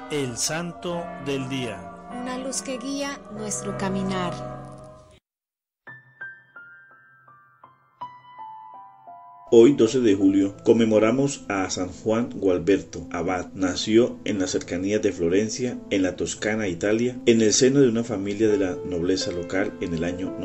El Santo del Día. Una luz que guía nuestro caminar. Hoy, 12 de julio, conmemoramos a San Juan Gualberto, abad. Nació en las cercanías de Florencia, en la Toscana, Italia, en el seno de una familia de la nobleza local en el año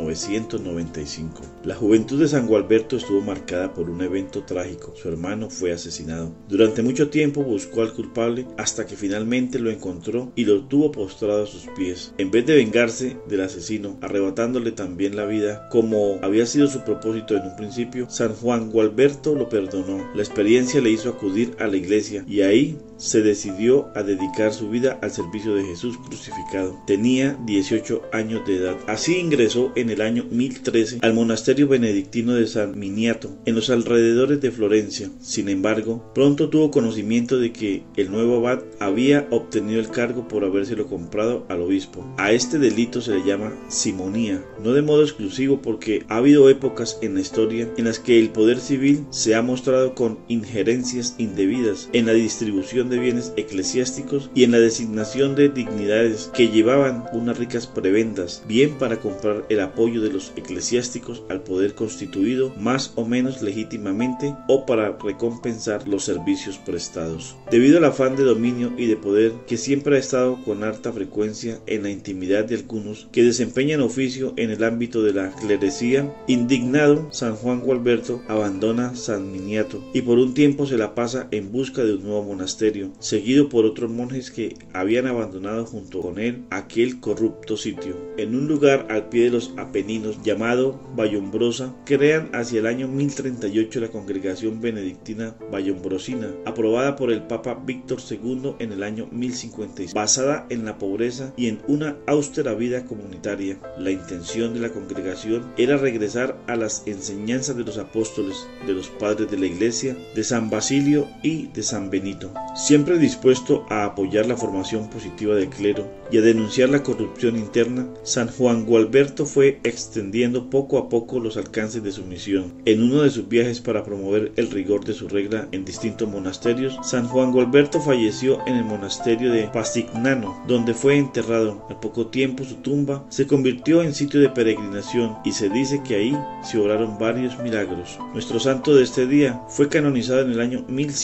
995. La juventud de San Gualberto estuvo marcada por un evento trágico. Su hermano fue asesinado. Durante mucho tiempo buscó al culpable hasta que finalmente lo encontró y lo tuvo postrado a sus pies. En vez de vengarse del asesino, arrebatándole también la vida, como había sido su propósito en un principio, San Juan Gualberto lo perdonó. La experiencia le hizo acudir a la iglesia y ahí se decidió a dedicar su vida al servicio de Jesús crucificado. Tenía 18 años de edad. Así ingresó en el año 1013 al monasterio benedictino de San Miniato, en los alrededores de Florencia. Sin embargo, pronto tuvo conocimiento de que el nuevo abad había obtenido el cargo por habérselo comprado al obispo. A este delito se le llama simonía, no de modo exclusivo, porque ha habido épocas en la historia en las que el poder civil se ha mostrado con injerencias indebidas en la distribución de bienes eclesiásticos y en la designación de dignidades que llevaban unas ricas prebendas, bien para comprar el apoyo de los eclesiásticos al poder constituido más o menos legítimamente o para recompensar los servicios prestados. Debido al afán de dominio y de poder que siempre ha estado con harta frecuencia en la intimidad de algunos que desempeñan oficio en el ámbito de la clerecía, indignado, San Juan Gualberto abandona San Miniato y por un tiempo se la pasa en busca de un nuevo monasterio, seguido por otros monjes que habían abandonado junto con él aquel corrupto sitio. En un lugar al pie de los Apeninos llamado Vallombrosa, crean hacia el año 1038 la congregación benedictina vallombrosina, aprobada por el Papa Víctor II en el año 1056, basada en la pobreza y en una austera vida comunitaria. La intención de la congregación era regresar a las enseñanzas de los apóstoles, de los padres de la Iglesia, de San Basilio y de San Benito. Siempre dispuesto a apoyar la formación positiva del clero y a denunciar la corrupción interna, San Juan Gualberto fue extendiendo poco a poco los alcances de su misión. En uno de sus viajes para promover el rigor de su regla en distintos monasterios, San Juan Gualberto falleció en el monasterio de Pastignano, donde fue enterrado. Al poco tiempo su tumba se convirtió en sitio de peregrinación y se dice que ahí se obraron varios milagros. Nuestro santo de este día fue canonizado en el año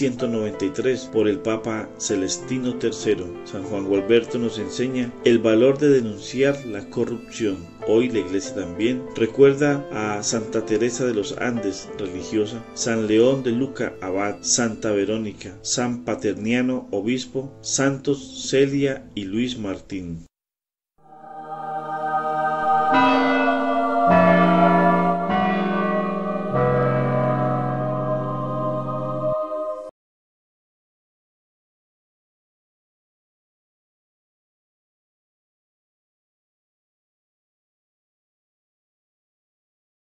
1193 por el Papa Celestino III. San Juan Gualberto nos enseña el valor de denunciar la corrupción. Hoy la Iglesia también recuerda a Santa Teresa de los Andes, religiosa, San León de Luca, abad, Santa Verónica, San Paterniano, obispo, Santos Celia y Luis Martín.